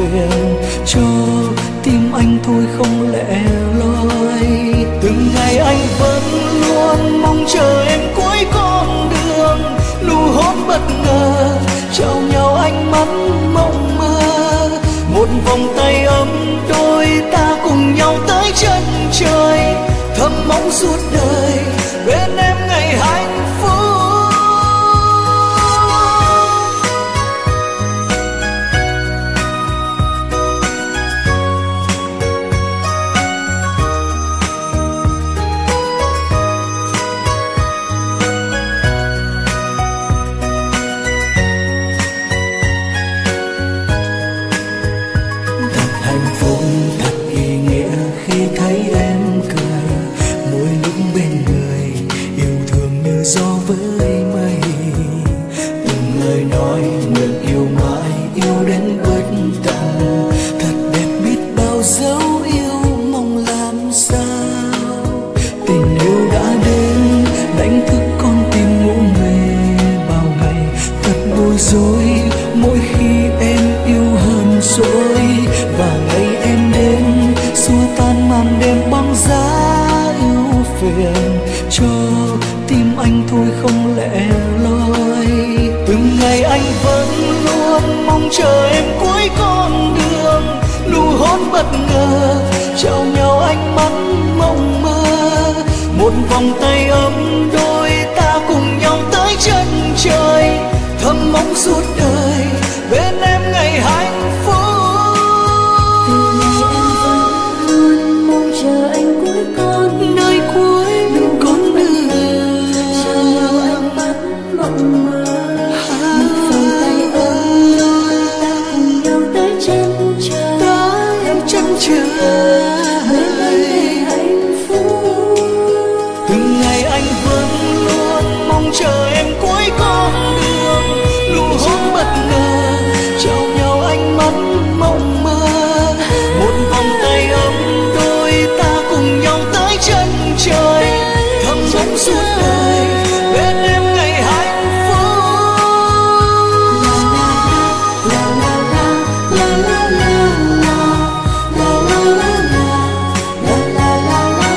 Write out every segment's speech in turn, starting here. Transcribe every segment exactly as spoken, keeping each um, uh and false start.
phiền cho tim anh thôi không lẻ loi. Từng ngày anh vẫn luôn mong chờ em cuối con đường, nụ hôn bất ngờ trao nhau ánh mắt mộng mơ, một vòng tay ấm đôi ta cùng nhau tới chân trời, thầm mong suốt đời bên em ngày hạnh phúc. Cho tim anh thôi không lẻ loi. Từng ngày anh vẫn luôn mong chờ em cuối con đường, nụ hôn bất ngờ trao nhau ánh mắt mộng mơ, một vòng tay ấm đôi ta cùng nhau tới chân trời, thầm mong suốt đời bên em ngày hạnh phúc. Từ ngày em vẫn luôn mong chờ anh cuối con nơi cuối con đường, trao nhau ánh mắt mộng mơ, một vòng tay ấm đôi ta cùng nhau tới chân trời, tới chân trời bên em ngày hạnh phúc. Từng ngày anh vẫn luôn mong chờ em cuối con đường, nụ hôn bất ngờ trao nhau ánh mắt mộng mơ, một vòng tay ấm đôi ta cùng nhau tới chân trời, thầm mong suốt đời bên em ngày hạnh phúc. La la la la la la la la la la la la la la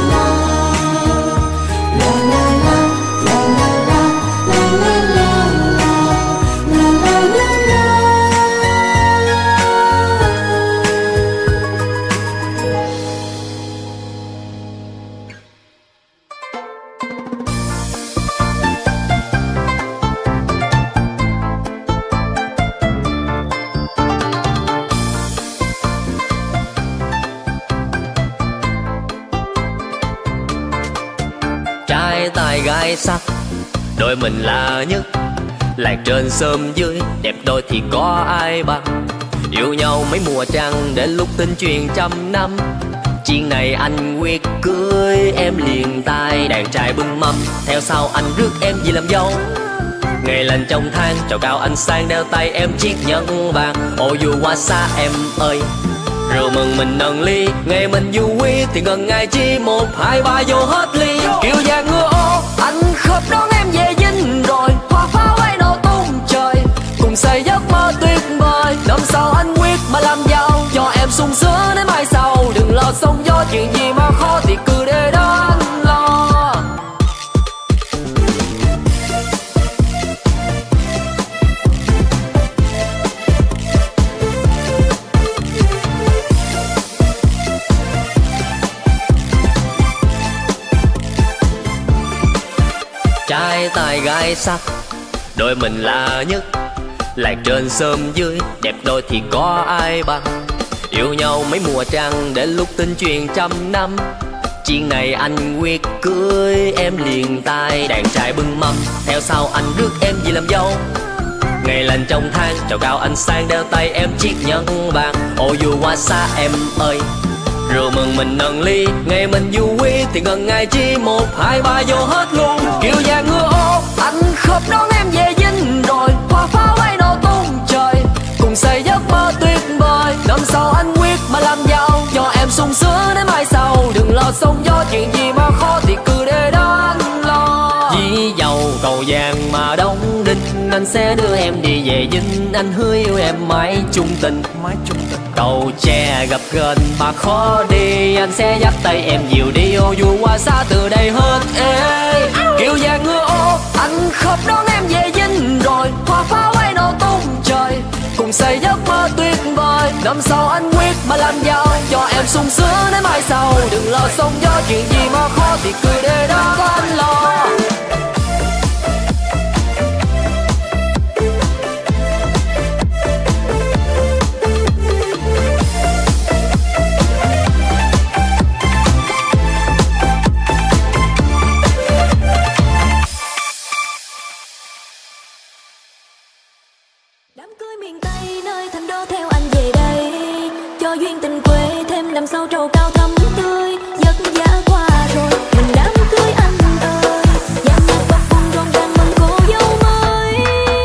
Trai tài gái sắc, đôi mình là nhất, làng trên xóm dưới, đẹp đôi thì có ai bằng. Yêu nhau mấy mùa trăng, đến lúc tình truyền trăm năm. Chuyện này anh quyết cưới em liền tay, đàn trai bưng mâm, theo sau anh rước em về làm dâu. Ngày lành trong tháng, trầu cao anh sang đeo tay em chiếc nhẫn vàng. Ô dù qua xa em ơi, rượu mừng mình nâng ly, ngày mình vui thì gần ngày chi, một hai ba vô hết ly. Kiều vàng ngựa ô, anh khớp đón em về dinh rồi, hoa pháo ấy nổ tung trời, cùng xây giấc mơ tuyệt vời. Năm sau anh quyết mà làm giàu, cho em sung sướng đến mai sau. Đừng lo sóng gió, chuyện gì mà khó thì cứ để đó anh lo. Trai tài gái sắc, đôi mình là nhất, làng trên xóm dưới, đẹp đôi thì có ai bằng. Yêu nhau mấy mùa trăng, đến lúc tình truyền trăm năm. Chuyện này anh quyết cưới em liền tay, đàn trai bưng mâm, theo sau anh rước em về làm dâu. Ngày lành trong tháng, trầu cao anh sang đeo tay em chiếc nhẫn vàng. Ô dù qua xa em ơi, rượu mừng mình nâng ly, ngày mình vui thì gần ngày chi, một hai ba vô hết luôn. Kiều vàng ngựa ô, anh khớp đón em về dinh rồi, hoa pháo ấy nổ tung trời, cùng xây giấc mơ tuyệt vời. Năm sau anh quyết mà làm giàu, cho em sung sướng đến mai sau. Đừng lo sóng gió, chuyện gì mà khó thì cứ để đó anh lo. Vì giàu cầu vàng mà đóng đinh, anh anh sẽ đưa em đi về Vinh. Anh hứa yêu em mãi chung tình, mãi chung tình. Cầu tre gặp gần mà khó đi, anh sẽ dắt tay em nhiều đi. Ô dù qua xa từ đây hết ê kiều vàng ngựa ô, anh khóc đón em về Vinh rồi. Hoa pháo ấy nổ tung trời, cùng xây giấc mơ tuyệt vời. Năm sau anh quyết mà làm giàu, cho em sung sướng đến mai sau. Đừng lo sóng gió, chuyện gì mà khó thì cứ để đó có anh lo. Đám cưới miền Tây nơi thành đô theo anh về đây, cho duyên tình quê thêm đầm sâu trầu cao thắm tươi. Giấc giá qua rồi mình đám cưới anh ơi, dàn nhạc bập bùng rộn ràng mừng cô dâu mới.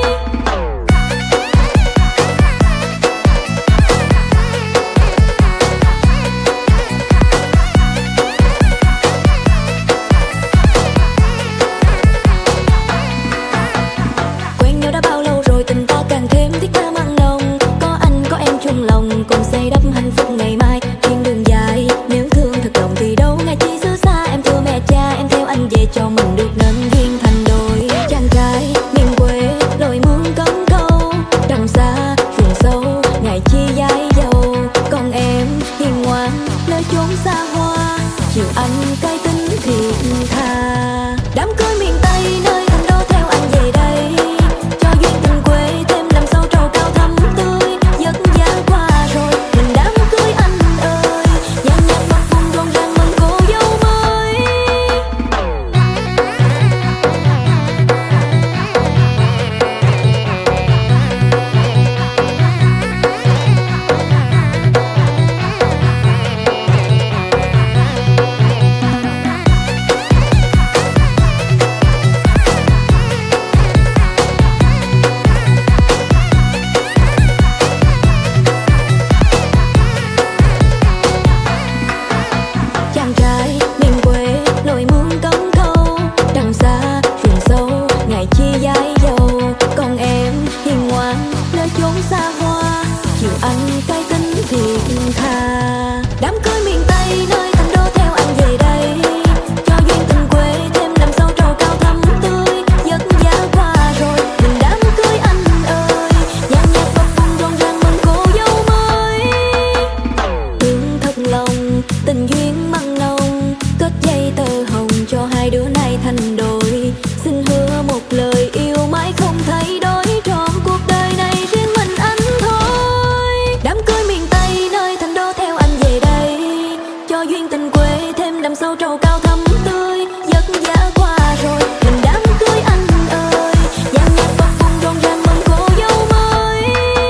Quen nhau đã bao lâu rồi, tình ta càng thêm thiết tha mặn nồng. Có anh có em chung lòng, cùng xây đắp hạnh phúc ngày mai. Chuyến đường dài nếu thương thật lòng thì đâu ngày chi xứ xa. Em thưa mẹ cha em theo anh về cho mình được nên duyên thành đôi. Chàng trai miền quê lội mương cấm câu, đằng xa ruộng sâu ngày chi dãi dầu. Còn em hiền ngoan nơi chốn xa hoa, chiều anh cay tính thiệt tha. Đám cưới miền Tây nơi thành đô theo anh về đây, cho duyên tình quê thêm đầm sâu trầu cao thắm tươi. Giấc giá qua rồi mình đám cưới anh ơi, dàn nhạc bập bùng rộn ràng mừng cô dâu mới. Chàng trai miền quê lội mương cấm câu, đằng xa ruộng sâu ngày chi dãi dầu. Còn em hiền ngoan nơi chốn xa hoa, chiều anh cay tính thiệt tha. Đám cưới miền Tây nơi thành đô theo anh về đây, cho duyên tình quê thêm đầm sâu trầu cao thắm tươi. Giấc giá qua rồi mình đám cưới anh ơi, dàn nhạc bập bùng rộn ràng mừng cô dâu mới. Thương thật lòng tình duyên mặn nồng, kết dây tơ hồng cho hai đứa này thành đôi. Xin hứa một lời yêu mãi không thay đổi, trọn cuộc đời này riêng mình anh thôi. Đám cưới miền Tây nơi thành đô theo anh về đây, cho duyên tình quê thêm đầm sâu trầu cao thắm tươi. Giấc giá qua rồi mình đám cưới anh ơi, dàn nhạc bập bùng rộn ràng mừng cô dâu mới.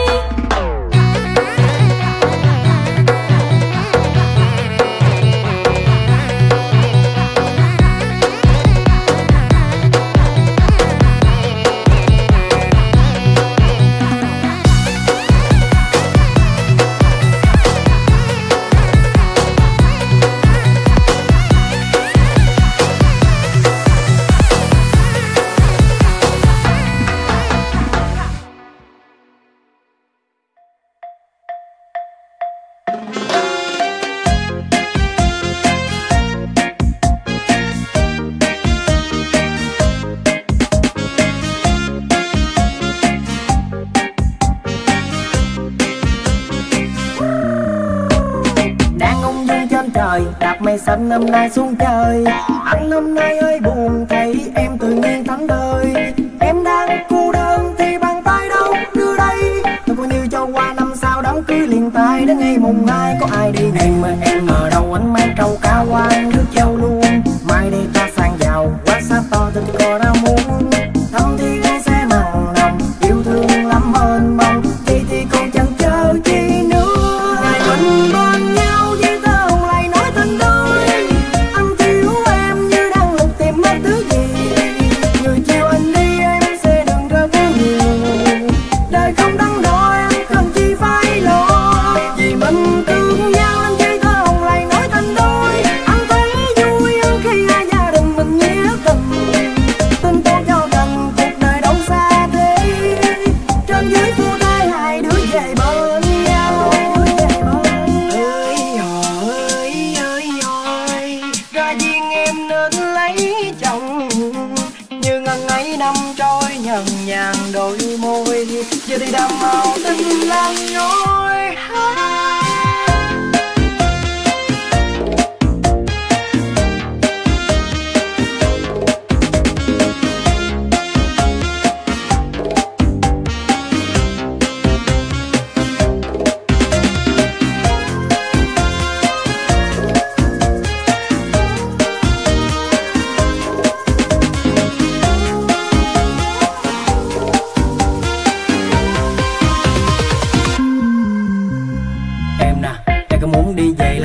Đang ung dung trên trời, đạp mây xanh năm nay xuống trời. Anh năm nay ơi buồn thấy em tự nhiên thánh đời. Em đang cô đơn thì bàn tay đâu đưa đây. Tôi coi như cho qua năm sau đám cưới liền tay đến ngày mùng hai có ai đi. Em mà em ngờ đâu anh mang trâu cao qua nước châu luôn. Mai đây ta sang giàu quá xa to tình cò đã muốn. Thăm thì ngay sẽ mặn nồng, yêu thương lắm ơn mong. Vậy thì còn chẳng chờ chi nữa. Ngày mình bên nhau với tơ hồng lại nói tình đôi. Anh thiếu em như đang lục tìm mất thứ gì. Người chiều anh đi em sẽ đừng rơi với nhiều. Đời không đắn đo em cần chi phải lo. Vì mình thương nhau anh chơi tơ hồng lại nói tình đôi. Anh thấy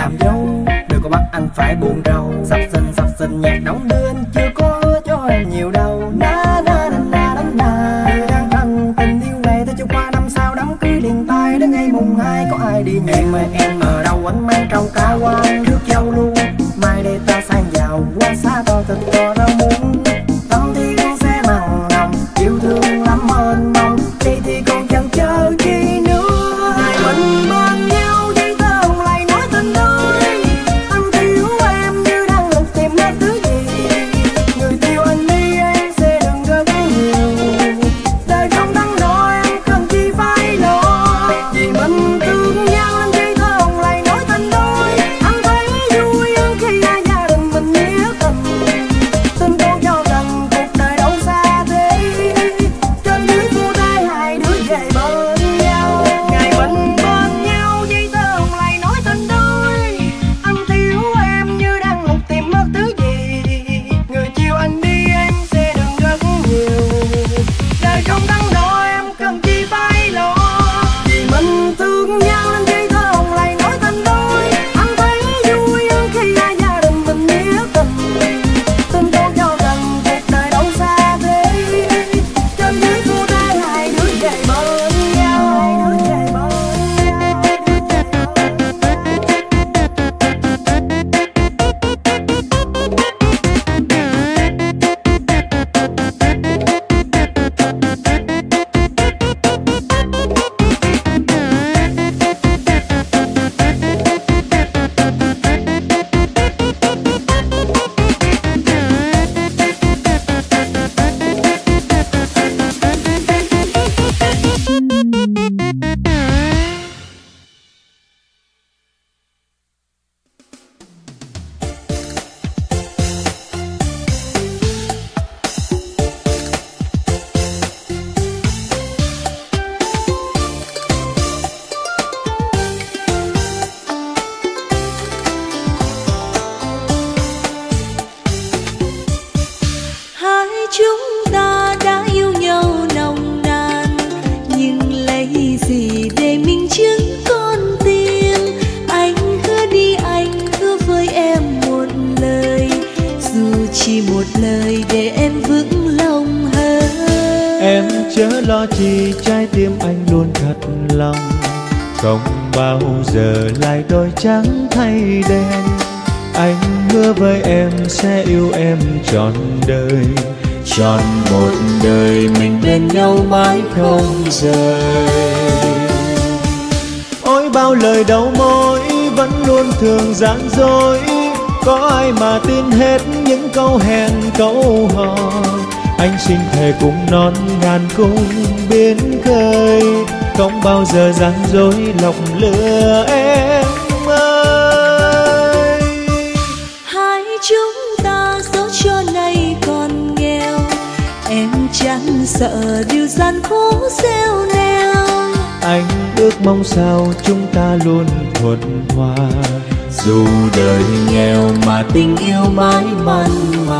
làm dâu, đừng có bắt anh phải buồn rầu. Sập sình sập sình nhạc đóng đưa anh chưa có hứa cho em nhiều đâu. Na na na na na na. Người đang cần tình yêu này ta cho qua năm sau đám cưới liền tay đến ngày mùng hai có ai đi nhẹ. Em ơi em ở đâu anh mang trâu cá qua rước dâu luôn. Mai đây ta sang giàu qua xa to thịt to rau muống. Tâm thì con sẽ mặn nồng yêu thương lắm mênh mông. Đây thì còn chẳng chờ chi nữa. Hai mình bên nhau giấy tờ hồng lại nói tình đôi. Anh thiếu em như đang lục tìm hết thứ gì. Người tiêu anh đi em sẽ đừng rất nhiều. Đời không đắn đo em cần chi phải lo. Vì mình thương nhau nên giấy tờ hồng lại nói tình đôi. Anh thấy vui hơn khi hai gia đình mình nghĩa tình. Tin tôi cho rằng cuộc đời đâu xa thế. Trên dưới phu tay hai đứa về bên nhau. Ngày mình bên nhau giấy tờ hồng lại nói tình đôi. Anh thiếu em như đang lục tìm mất thứ gì. Người chiều anh đi em sẽ đừng rất nhiều. Đời không đắn đo em cần chi phải lo. Vì mình thương nhau nên giấy tờ hồng lại nói tình đôi. Anh thấy vui hơn khi hai gia đình mình nghĩa tình. Tin tôi cho rằng cuộc đời đâu xa thế. Trên dưới phu tay hai đứa về bên nhau. Hai đứa về bên nhau. Hai chúng ta đã yêu nhau nồng nàn, nhưng lấy gì để minh chứng con tim. Anh hứa đi, anh hứa với em một lời, dù chỉ một lời để em vững lòng hơn. Em chớ lo chi, trái tim anh luôn thật lòng, không bao giờ lại đôi trắng thay đen. Anh hứa với em sẽ yêu em trọn đời, trọn một đời mình bên nhau mãi không rời. Ôi bao lời đầu môi vẫn luôn thường gian dối, có ai mà tin hết những câu hẹn câu hò. Anh xin thề cùng non ngàn cung biến khơi, không bao giờ gian dối lọc lừa em ơi. Hai chúng ta dẫu cho nay còn nghèo, em chẳng sợ điều gian khổ gieo neo. Anh ước mong sao chúng ta luôn thuận hòa, dù đời nghèo mà tình yêu mãi mặn mà.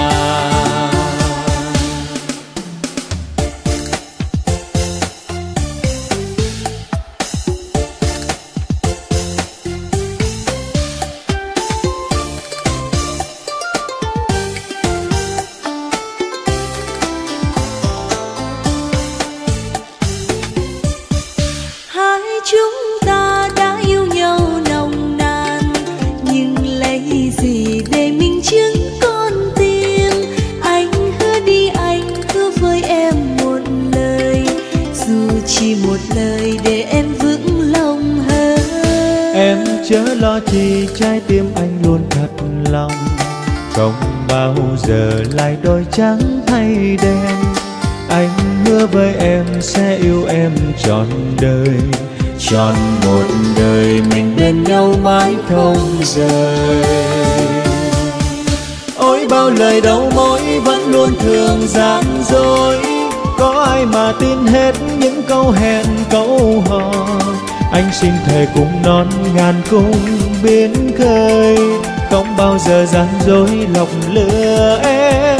Hai chúng ta đã yêu nhau nồng nàn, nhưng lấy gì để minh chứng con tim. Anh hứa đi, anh hứa với em một lời, dù chỉ một lời để em vững lòng hơn. Em chớ lo chi, trái tim anh luôn thật lòng, không bao giờ lại đôi trắng thay đen. Anh hứa với em sẽ yêu em trọn đời, trọn một đời mình bên nhau mãi không rời. Ôi bao lời đầu môi vẫn luôn thường gian dối, có ai mà tin hết những câu hẹn câu hò. Anh xin thề cùng non ngàn cung biến khơi, không bao giờ gian dối lọc lừa em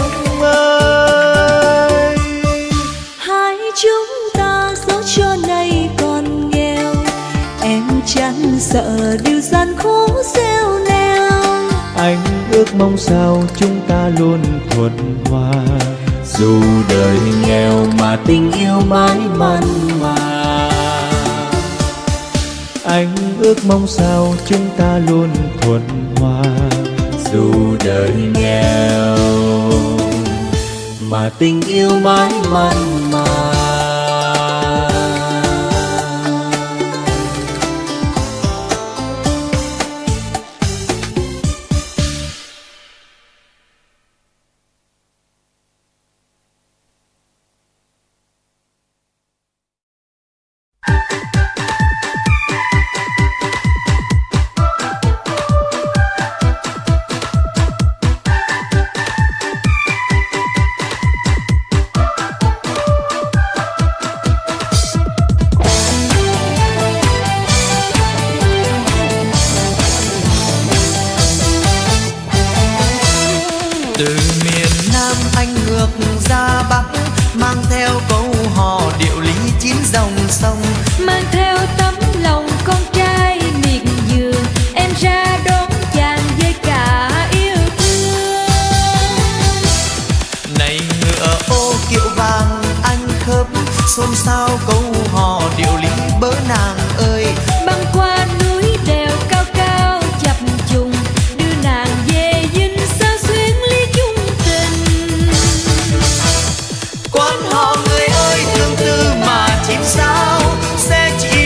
ơi. Hai chúng ta dẫu cho nay còn nghèo, em chẳng sợ điều gian khó xeo neo. Anh ước mong sao chúng ta luôn thuận hòa, dù đời nghèo mà tình yêu mãi mặn mà. Anh ước mong sao chúng ta luôn thuận hòa, dù đời nghèo mà tình yêu mãi mặn mà. Từ miền Nam anh ngược ra Bắc, mang theo câu hò điệu lý chín dòng sông, mang theo tấm lòng con trai miệt vườn, em ra đón chàng với cả yêu thương. Này ngựa ô kiệu vàng anh khớp, xôn xao câu hò điệu lý bớ nàng ơi. Băng qua núi đèo cao cao chập trùng, đưa nàng về dinh sao xuyến ly chung tình. Quan họ người ơi tương tư mà chim sao sẽ chỉ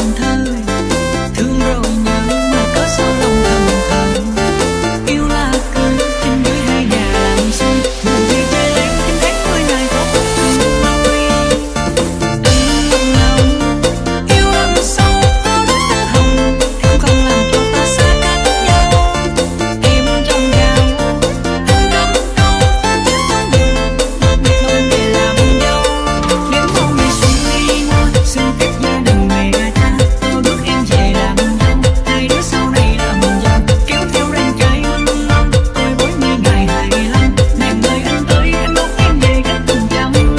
thơ. Thương rồi nhớ mà có sao lòng thầm thầm. Yêu là cười trên dưới hai nhà làm xinh. Buồn vì chơi lén em hát với ngày có một thương đôi. Anh lòng lòng yêu đậm sâu có đôi tơ hồng. Em không làm cho ta xa cách nhau. Em trong gạo anh cắm câu tiếng không đường. Một biệt thôi về làm dâu. Nếu mau ngày xuân đi qua xin phép gia đình mẹ cha. Tôi bước em về làm dâu. Hai đứa sau này làm giàu. Kéo theo đàn trai mân mân. Coi bối mươi ngày hài lắm. Nàng ơi anh tới anh đón em về cách từng trăm năm.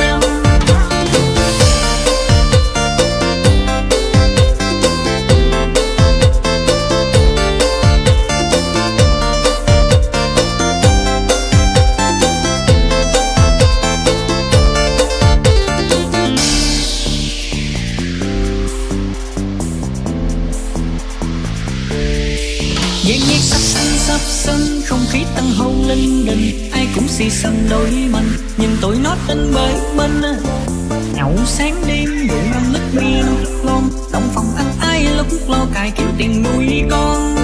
Nhạc nhạc sắp xinh sắp xinh, không khí tăng hôn linh đình. Ai cũng xì xầm đôi mình, nhìn tụi nó trên bới bên. Nhậu sáng đêm rượu năm lít bia ngon, động phòng ăn ai lúc lo cài kiếm tiền nuôi con.